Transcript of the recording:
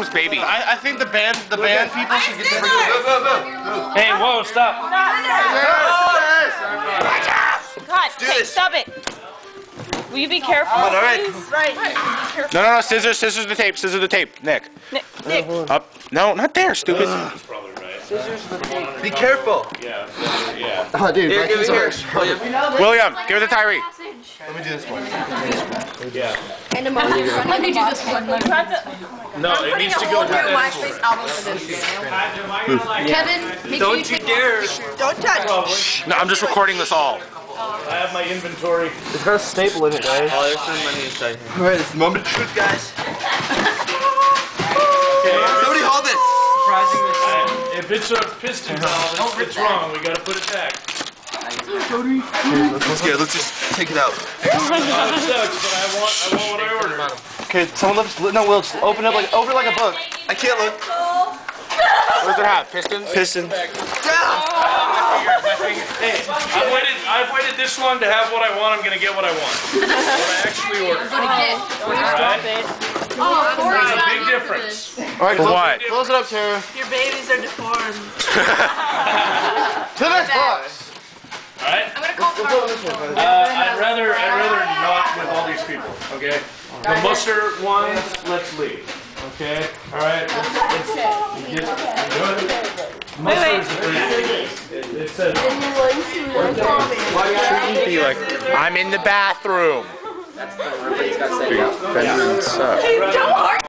this baby. I think the band people should get this. Hey, whoa, stop. God, okay, stop it. Will you be careful, please? Right. No, scissors the tape, Nick. Nick. Up. No, not there, stupid. Be careful. Yeah. Oh, dude, Here, give me here. William, give it to Tyree. Let me do this one. Yeah. Let me do this one. No, it needs to go with that. MySpace album for this. Kevin, make sure you take dare. Don't touch. No, I'm just recording this all. I have my inventory. It's got a staple in it, guys. Oh, there's some money inside here. Alright, it's the moment of truth, guys. Somebody hold this. If it's a piston valve, it's wrong. We gotta put it back. Let's get it. Let's just take it out. It sucks, but I want what I ordered. Okay, someone let's open it like a book. I can't look. What does it have? Pistons? Piston. Hey, I've waited this long to have what I want. I'm gonna get what I want. What I actually ordered. Alright? There's a big difference. Alright, For what? Close it up, Tara. Your babies are deformed. To the next box. Alright? I'm gonna call Carlos. I'd rather not with all these people, okay? The muster ones, let's leave. Okay? Alright? Muster is a pretty it says Be like, I'm in the bathroom. Everybody's got to say That sucks. Don't